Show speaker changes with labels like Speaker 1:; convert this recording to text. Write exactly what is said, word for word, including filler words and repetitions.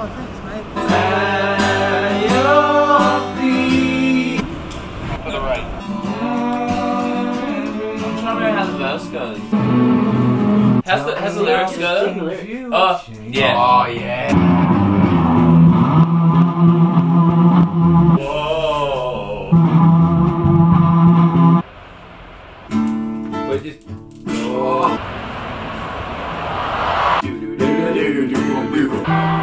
Speaker 1: Oh, thanks, mate.
Speaker 2: For the right. I'm trying to remember how the verse goes. How's the, how's the lyrics go? Oh, yeah.
Speaker 3: Oh, yeah.
Speaker 2: Whoa.
Speaker 3: But just. Oh. Do, do, do, do, do, do, do.